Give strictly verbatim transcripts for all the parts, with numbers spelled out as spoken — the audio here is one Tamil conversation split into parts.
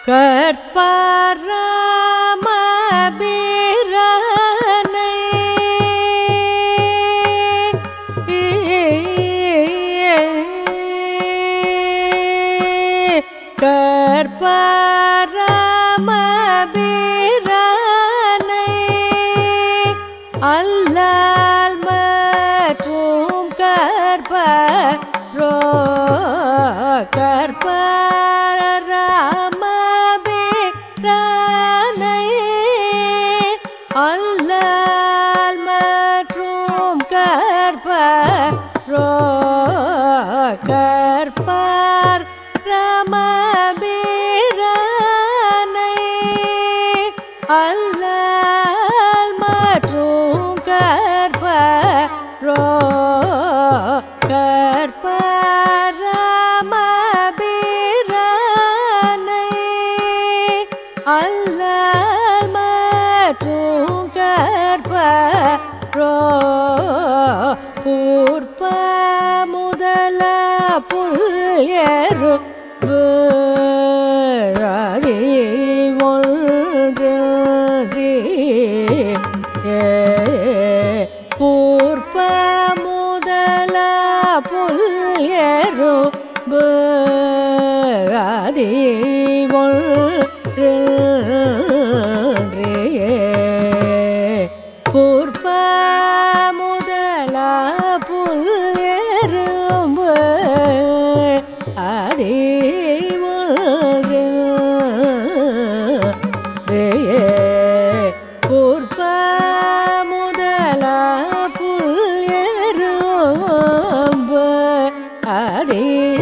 கற்பரமபிரானை கற்பரமபிரானை அல்லால் மற்றும் கற்பரோ கற்பரமபிரானை அல்லால் மற்றும் கற்பரோ கற்பர் ரமபிரானை அல்லால் மற்றும் கற்பரோ கற்பரமபிரானை அல்லால் மற்றும் கற்பரோ பூர்ப்ப முதல புல்யரும்பு அதி ஒன்றே பூர்ப்ப முதல புல்யரும்பு அதி ஒன்றே பூர்ப்ப முதல புல்யரும்பு அதி பூர்ப்ப முதல புல்யரும்பு அதி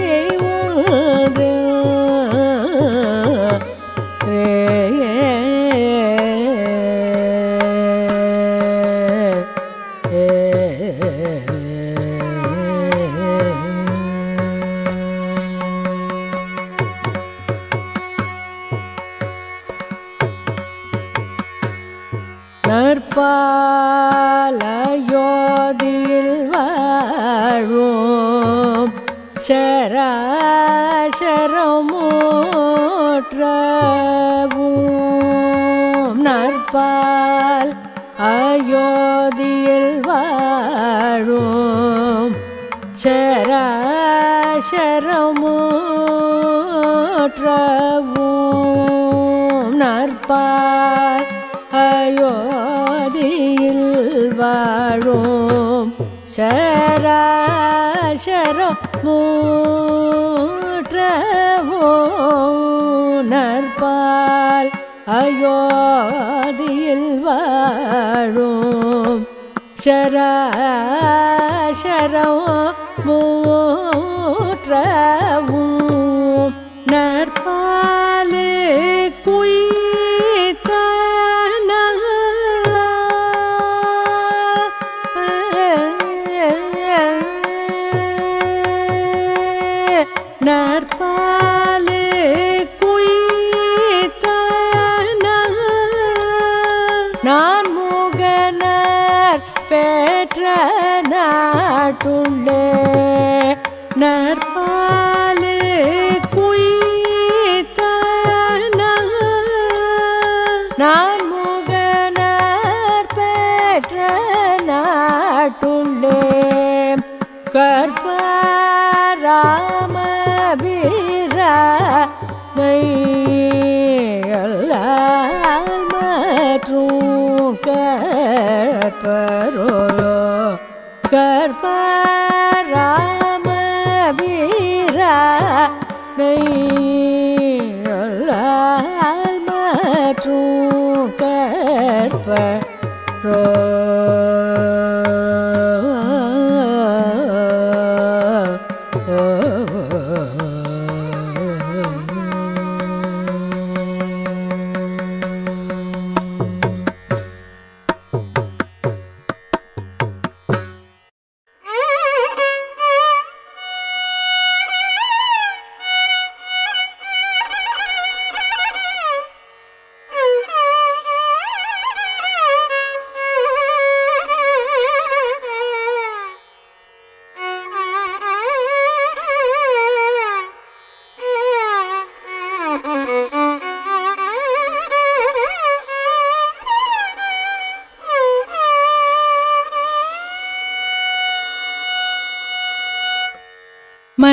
நற்பாலயோதியில் வாழும் சராசரமூற்றவும் நற்பால் அயோத்தியில் வாழும் சராசரமூற்றவும் நற்பால் அயோத்தியில் வாழும் சராசரமூற்றவும் நற்பால் அயோத்தியில் வாழும் சராசரமூற்றவும் நற்பாலே குயித்த நற்பாலே குயித்த நான் முகனர் பெற்ற நாட்டுள்ளே நற்பாலே குயித்த நான் முகனர் பெற்ற நாட்டுள்ளே கற்பரமபிரானை அல்லால் மற்றும் கற்பரோ கற்பரமபிரானை அல்லால் மற்றும் கற்பரோ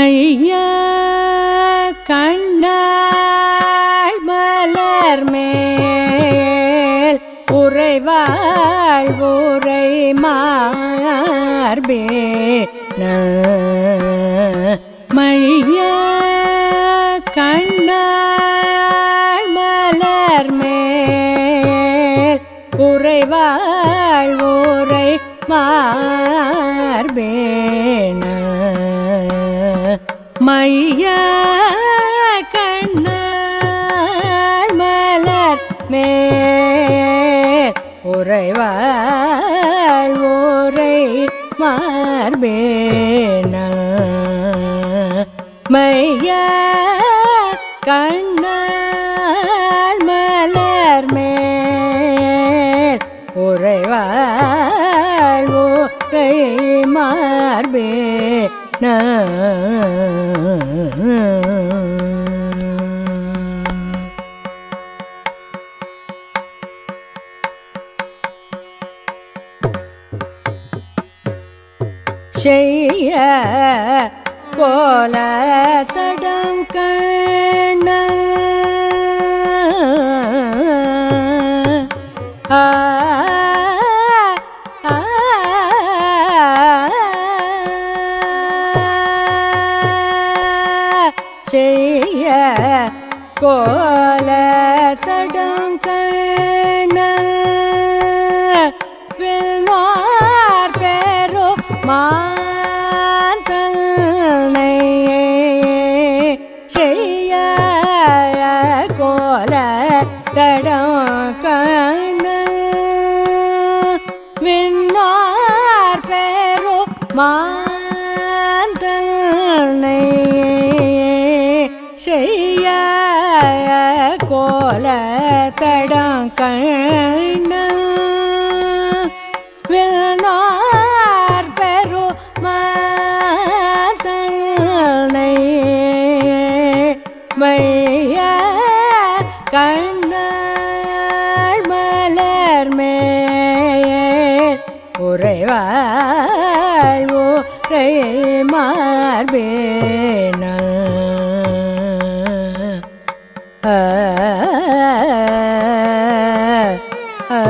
மைய கண்ணாள் மலர் மேல் உறைவாள் உரை மார்பே மைய கண்ணாள் மலர் மேல் உறைவாள் உரை மார்பே மைய கண்ணாள் மலர் மேல் உறைவாள் உரை மார்பே மைய கண்ணாள் மலர் மேல் உறைவாள் உரை மார்பே செய்ய கோல தடம் கண்ண ஆ செய்ய கோல தடம் கண்ண வில்வார் பெரு மாந்தனை செய்ய கோல தடம் கண்ண விண்ணார் பெரு மாந்தனை செய்ய கோல தடம் கண்ண வில்நார் பெரு மாந்தனை மைய கண்ணாள் மலர் மேல் உறைவாள் உரை மார்பே ஆ ஆ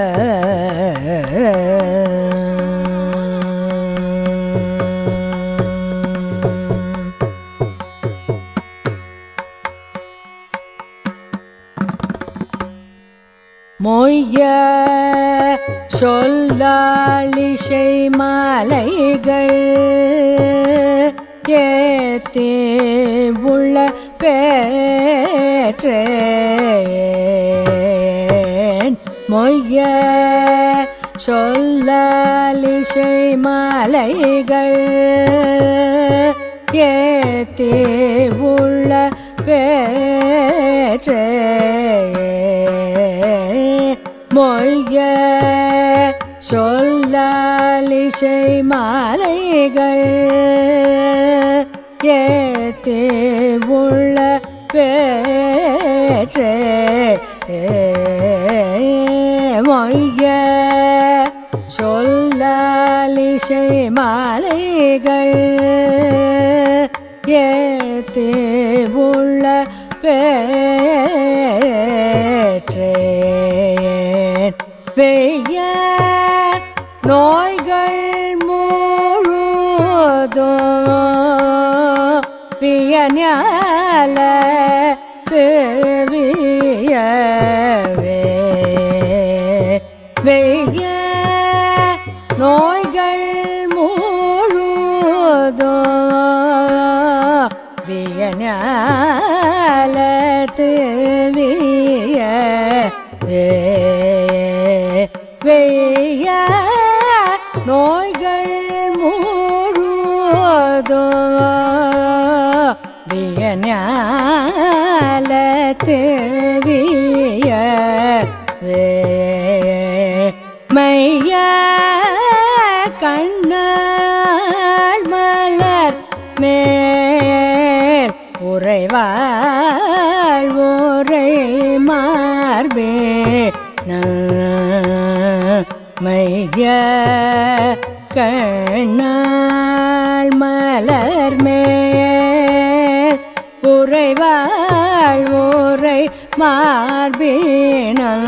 மொய்ய சொல்லாலிசை மாலைகள் ஏத்தே உள்ள பேற்றேன் மொய்ய சொல்லாலிசை மாலைகள் ஏத்தே உள்ள பேற்றேன் மொய்ய சொல்லாலிசை மாலைகள் ஏத்தே உள்ள பேற்றே மொய்ய சொல்லாலிசை மாலைகள் ஏத்தே உள்ள பேற்றே வெய்ய நோய்கள் முழுதோ பியஞால தேவியவே வெய்ய நோய்கள் முழுதோ பியஞால தேவியவே வெய்ய நோய்கள் முழுதோ வியஞால தேவியவே மைய கண்ணாள் மலர் மேல் உறைவாள் உரை மார்பே மைய கண்ணாள் மலர் மேல் மார்பினல்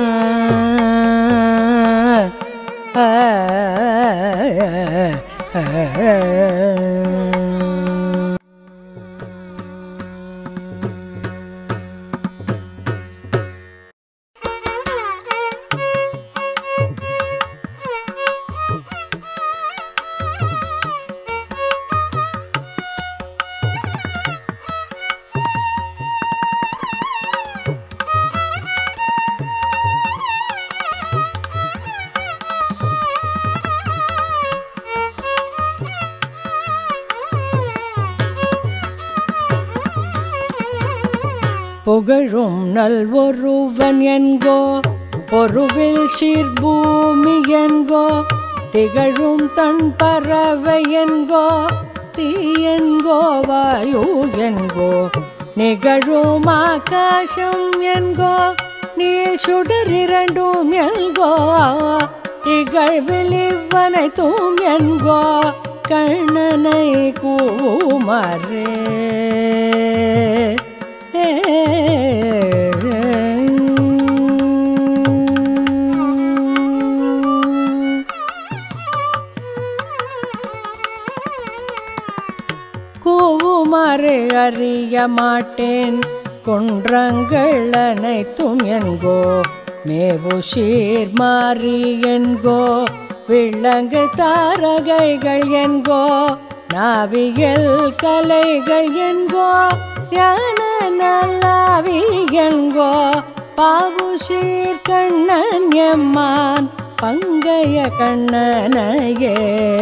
புகழும் நல்வொருவன் என்கோ பொருவில் சீர்பூமி என்கோ திகழும் தன் பறவை என்கோ தீயென்கோ வாயு என்கோ நிகழும் ஆகாசம் என்கோ நீள் சுடர் இரண்டும் என்கோ திகழ்வில் இவ்வனைத்தும் என்கோ கண்ணனை கூமாரே கூவுமாறு அறிய மாட்டேன் குன்றங்கள் அனைத்தும் என்கோ மேவு சீர் மாறி என்கோ விளங்கு தாரகைகள் என்கோ நாவியல் கலைகள் என்கோ ஞான நல்லாவி என்கோ பாவு சீர் கண்ணன் எம்மான் பங்கைய கண்ணனையே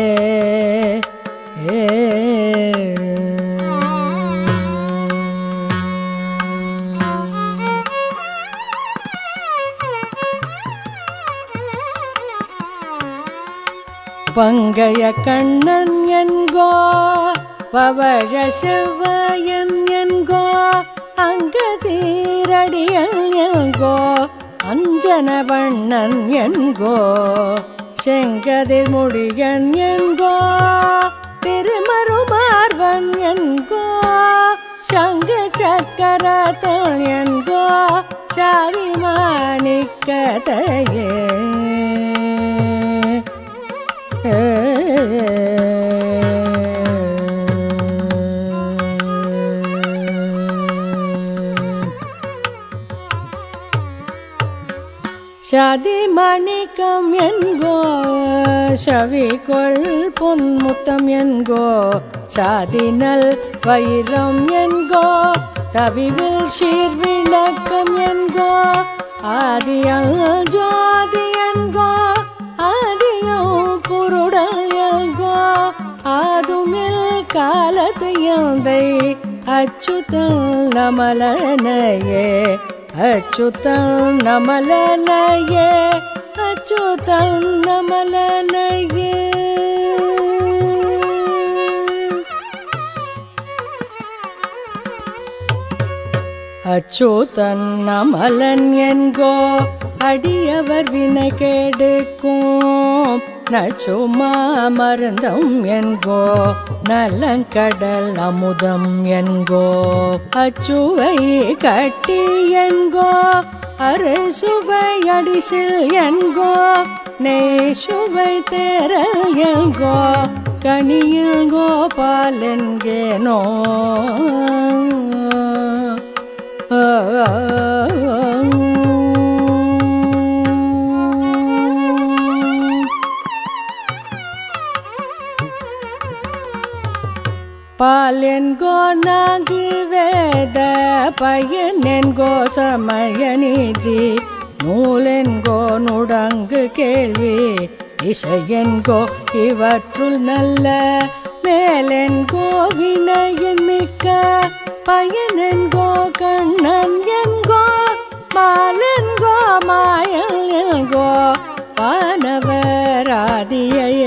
பங்கைய கண்ணன் என்கோ பவழ செவ்வாயன் என்கோ அங்கதீரடியன் என்கோ அஞ்சன வண்ணன் என்கோ செங்கதிர் முடியன் என்கோ திருமருமார்வன் என்கோ சங்க சக்கரத்தன் என்கோ சாதி மாணிக்கதையே சாதி மாணிக்கம் என்கோ சவிகொள் பொன்முத்தம் என்கோ சாதினல் வைரம் என்கோ தவிவில் சீர் விளக்கம் என்கோ ஆதியல் ஜோதி என்கோ ஆதியோ புருடல் என்கோ ஆதுமில் காலத்து எந்தை அச்சுதல் நமலனையே அச்சுதல் நமலனையே அச்சுதல் நமலனையே அச்சுதன் நமலன் என்கோ அடியவர் வினை கெடுக்கும் நச்சுமா மருந்தம் என்கோ நலங்கடல் அமுதம் என்கோ அச்சுவை கட்டி என்கோ அறுசுவை அடிசில் என்கோ நெய் சுவை தேரல் என்கோ கனியில் கோபால் என்கேனோ பாலென்கோ நாகி வேத பயனென்கோ சமய நீதி நூலென்கோ நுடங்கு கேள்வி இசையென்கோ இவற்றுள் நல்ல மேலென்கோ வினையின் மிக்க பயனென்கோ கண்ணன் என்கோ பாலென்கோ மாயல் என்கோ வானவராதியையே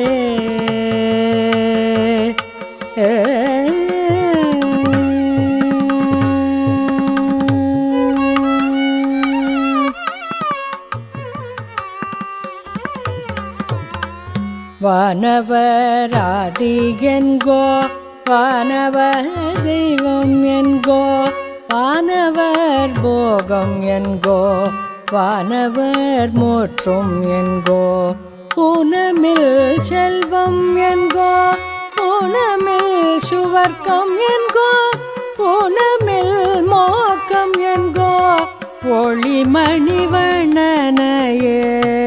வானவராதி என்கோ வானவர் தெய்வம் என்கோ வானவர் போகம் என்கோ வானவர் மூற்றும் என்கோ ஊனமில் செல்வம் என்கோ ஊனமில் சுவர்க்கம் என்கோ ஊனமில் மோக்கம் என்கோ ஒளிமணி வண்ணனையே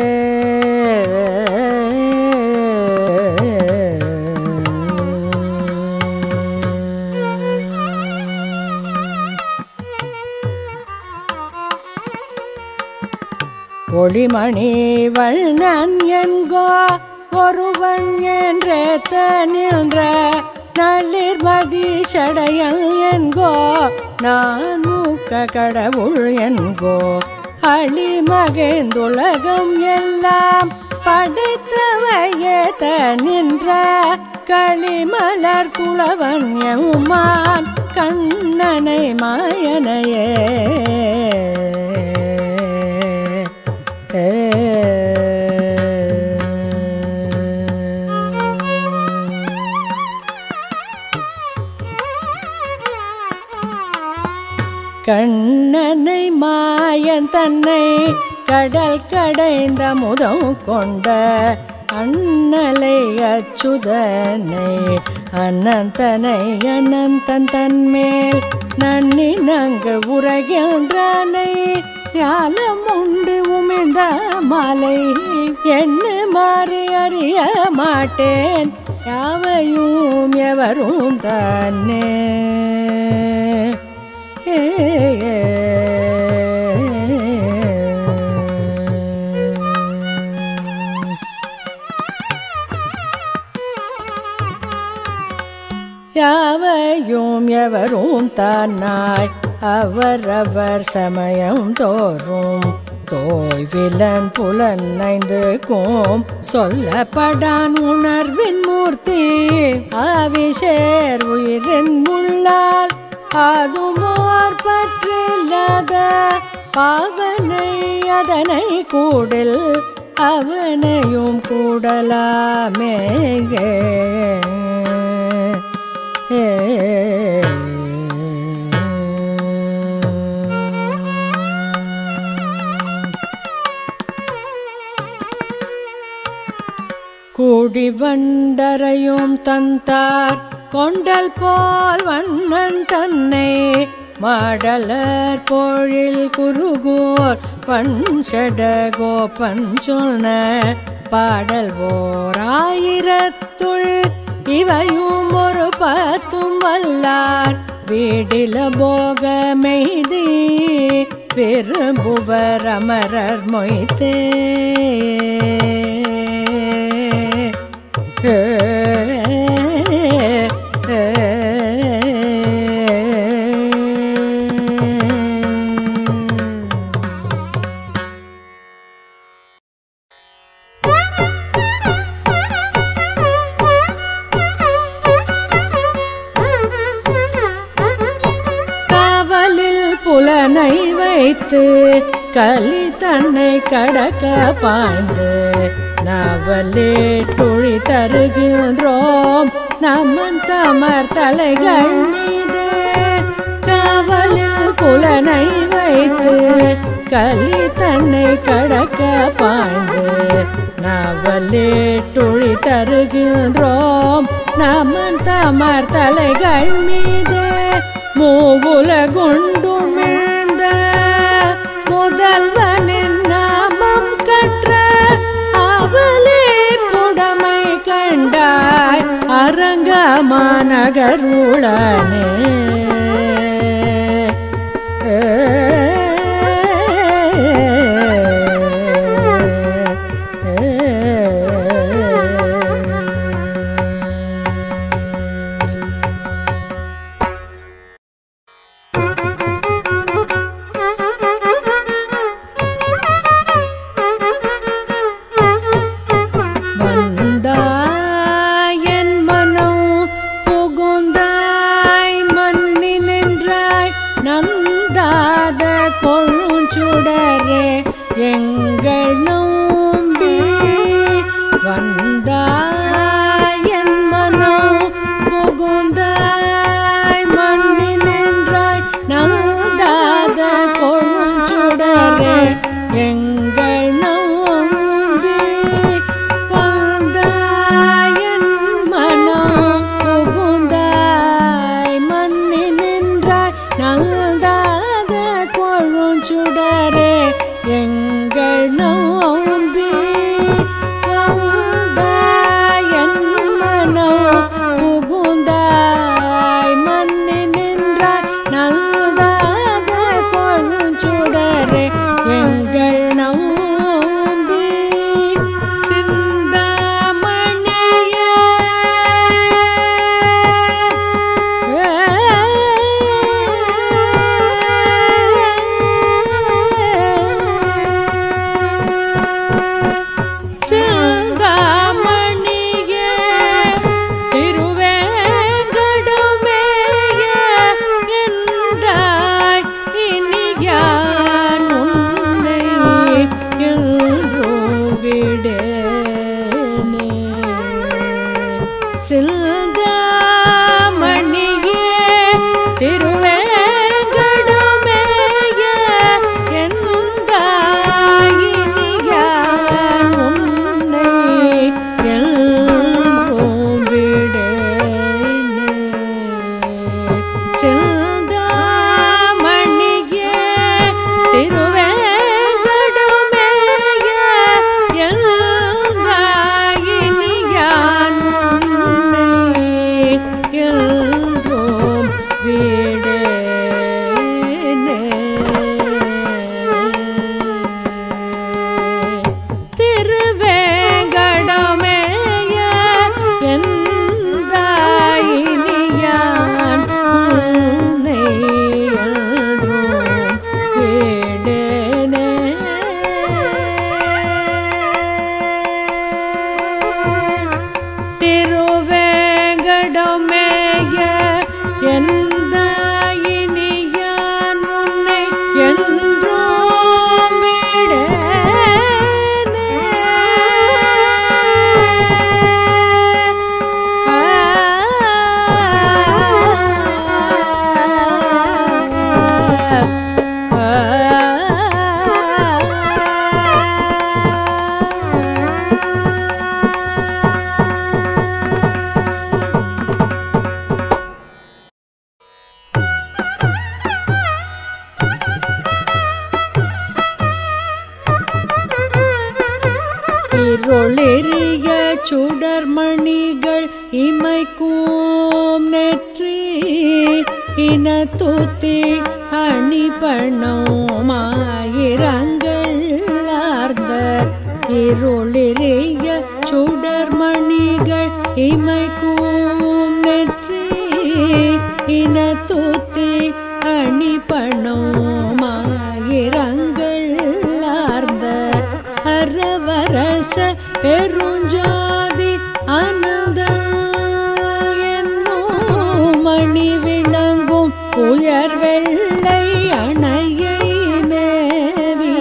ஒளிமணி வண்ணன் என்கோ ஒருவன் என்றேத்த நின்ற நளிர்மதி சடையன் என்கோ நான் மூக்க கடவுள் என்கோ அழிமகிழ்ந்துலகம் எல்லாம் படைத்தவையேத்த நின்ற களிமலர் துளவன் எம்மான் கண்ணனை மாயனையே கண்ணனை மாயன் தன்னை கடல் கடைந்த முதம் கொண்ட அண்ணலை அச்சுதனை அனந்தனை அனந்தன் தன்மேல் நன்னி நங்கு உரைகின்றானை ஞாலம் உண்டு உமிழ்ந்த மாலை என்ன மாறி அறிய மாட்டேன் யாவையும் எவரும் தன்னே யாவையும் எவரும் தானாய் அவரவர் சமயம் தோறும் தோய்விலன் புலன் ஐந்துக்கும் சொல்லப்படான் உணர்வின் மூர்த்தி ஆவிஷேர் உயிரின் உள்ளால் அதுமோர் பற்றில்லாத பாவனை அதனை கூடில் அவனையும் கூடலாமே கூடி வண்டரையும் தந்தார் கொண்டல் போல் வண்ணன் தன்னை மாடலர் பொழில் குருகூர் பஞ்சட கோபன் சொன்ன பாடல் ஓர் ஆயிரத்துள் இவையும் ஒரு பத்தும் வல்லார் வீடில போக மெய்தி விரும்புவர் அமரர் மொய்த்தே புலனை வைத்து கலி தன்னை கடக்க பாய்ந்து நாவலே துழி தருகின்றோம் நம்மன் தமர் தலைகள் மீது காவலில் புலனை வைத்து கலி தன்னை கடக்க பாய்ந்து நாவலே துழி தருகின்றோம் நம்மன் தமர் தலைகள் மீது மூவுலகுண்டுமிழ்ந்த முதல்வனின் நாமம் கற்ற அவளே புடமை கண்டாய் அரங்கமாநகருளனே வந்தாய் என் மனம் புகுந்தாய் விடேனே சிந்தாமணியே திருவேங்கடமேய எந்தாயினியான் உன்னை எல்லும் விடேனே சிந்தாமணியே திருவேங்கடமேய எந்தாயினியான் உன்னை எல்லும் விடேனே திருவேங்கடமேய எந்தாயினியான் உன்னை எல்லும் விடேனே திருவேங்கடமேய எந்தாயினியான் உன்னை என்றும் விடேனே இருளெறிய சுடர்மணிகள் இமைக்கும் நெற்றி இனத்துத்தி அணிபணமாயிரங்கள் ஆர்ந்த இருளெறிய சுடர்மணிகள் இமைக்கும் நெற்றி இனத்துத்தி அணிபணமாயிரங்கள் ஆர்ந்த அரவரச பெருஞ்சாதி அனந்த என்னும் மணி விளங்கும் உயர் வெள்ளை அணையை மேவி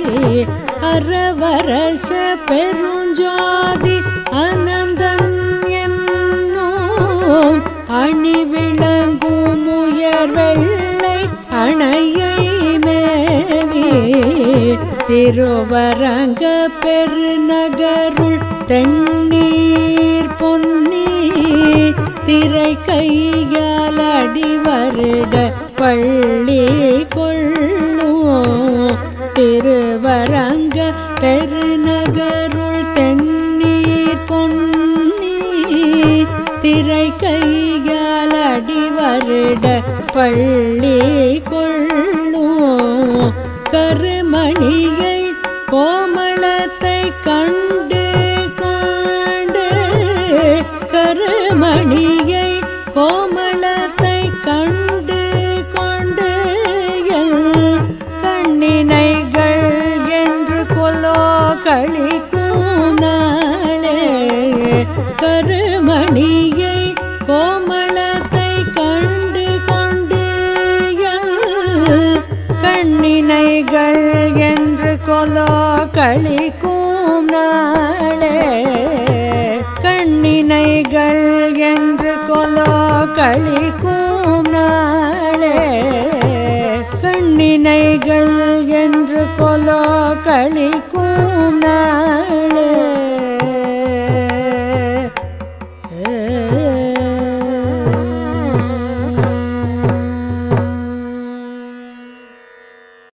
அரவரச பெருஞ்சாதி அனந்தன் என்னும் அணி விளங்கும் உயர் வெள்ளை அணையை மேவி திருவரங்க பெருநகருள் தென்னீர் பொன்னி திரை கையால் அடி வருட பள்ளி கொள்ளும் திருவரங்க பெருநகருள் தென்னீர் பொன்னி திரை கையால் அடி வருட பள்ளி கொள்ளும் கருமணியை கோமளத்தை கண்டு கொண்டு கருமணியை கோமளத்தை கண்டு கொண்டு எல் கண்ணினைகள் என்று கொலோ கழிக்கும் நாளே கருமணியை கோமளத்தை கண்டு கொண்டு எல் கண்ணினைகள் என்று கொலோ கழிக்கும் நாளே கண்ணினைகள் என்று கொலோ கழிக்கும்